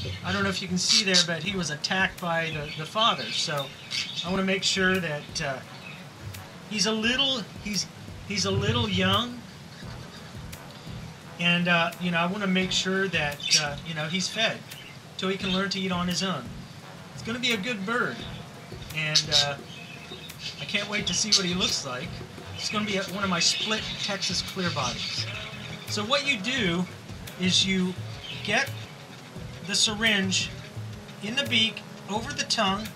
I don't know if you can see there, but he was attacked by the father. So I want to make sure that he's a little young, and you know, I want to make sure that you know, he's fed till he can learn to eat on his own. It's going to be a good bird, and I can't wait to see what he looks like. It's going to be one of my split Texas clear bodies. So what you do is you get the syringe in the beak, over the tongue,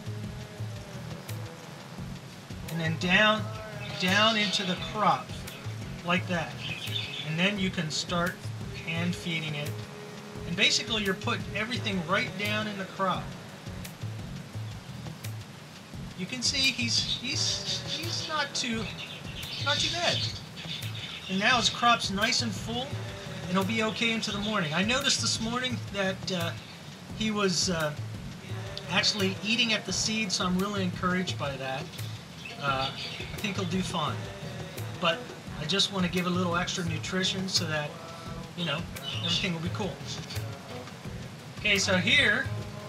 and then down into the crop, like that. And then you can start hand feeding it. And basically you're putting everything right down in the crop. You can see he's not too bad. And now his crop's nice and full, and he'll be okay into the morning. I noticed this morning that he was actually eating at the seed, so I'm really encouraged by that. I think he'll do fine. But I just want to give a little extra nutrition so that, you know, everything will be cool. Okay, so here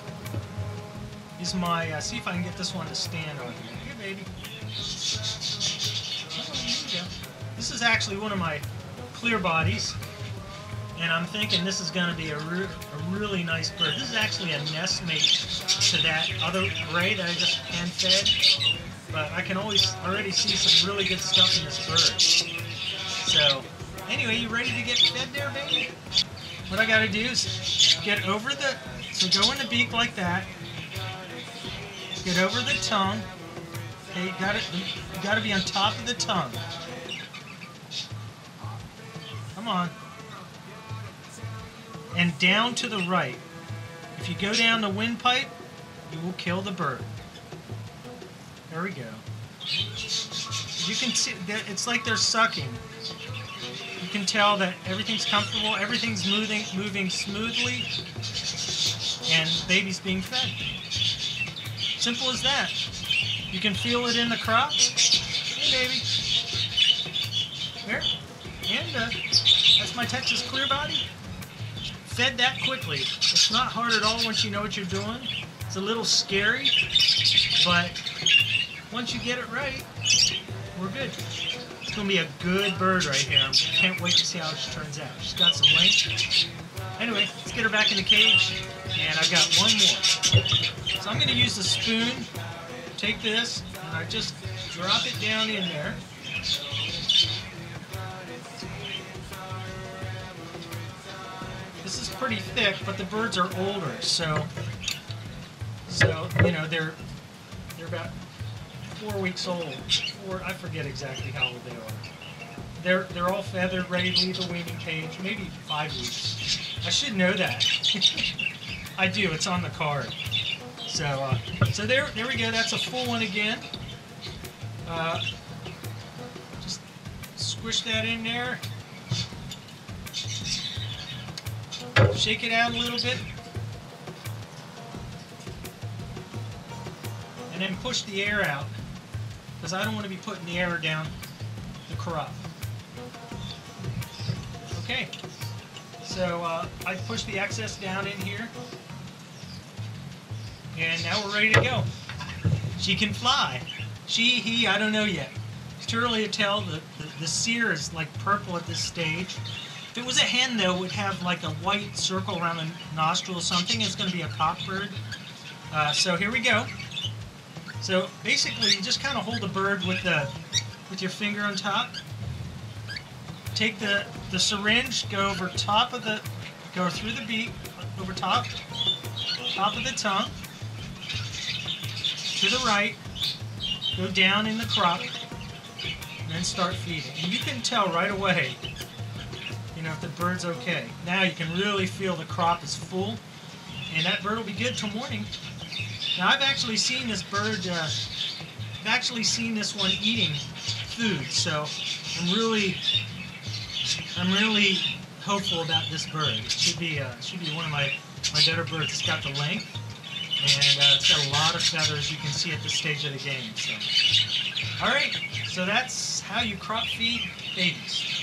is my, see if I can get this one to stand on here. Here, baby. Oh, here you go. This is actually one of my clear bodies, and I'm thinking this is going to be a really nice bird. This is actually a nest mate to that other gray that I just hand fed, but I can already see some really good stuff in this bird. So anyway, you ready to get fed there, baby? What I got to do is get over the, so go in the beak like that, get over the tongue. Okay, you got to be on top of the tongue. Come on. And down to the right. If you go down the windpipe, you will kill the bird. There we go. You can see, it's like they're sucking. You can tell that everything's comfortable, everything's moving smoothly, and baby's being fed. Simple as that. You can feel it in the crop. Hey, baby. There. And that's my Texas clear body. Fed that quickly. It's not hard at all once you know what you're doing. It's a little scary, but once you get it right, we're good. It's going to be a good bird right here. I can't wait to see how it turns out. She's got some length. Anyway, let's get her back in the cage, and I've got one more. So I'm going to use the spoon. Take this, and I just drop it down in there. This is pretty thick, but the birds are older, so you know, they're about 4 weeks old. I forget exactly how old they are. They're all feathered, ready to leave the weaning cage. Maybe 5 weeks. I should know that. I do. It's on the card. So there we go. That's a full one again. Just squish that in there. Shake it out a little bit. And then push the air out, because I don't want to be putting the air down the crop. Okay. So I push the excess down in here. And now we're ready to go. She can fly. She, he, I don't know yet. It's too early to tell. The cere is like purple at this stage. If it was a hen, though, it would have like a white circle around the nostril or something. It's going to be a cockbird. So here we go. So basically, you just kind of hold the bird with your finger on top. Take the syringe, go over top of go through the beak, over top of the tongue, to the right, go down in the crop, and then start feeding. And you can tell right away, you know, if the bird's okay. Now you can really feel the crop is full, and that bird will be good till morning. Now I've actually seen this bird, I've actually seen this one eating food, so I'm really hopeful about this bird. It should be one of my better birds. It's got the length, and it's got a lot of feathers, you can see at this stage of the game. So, all right, so that's how you crop feed babies.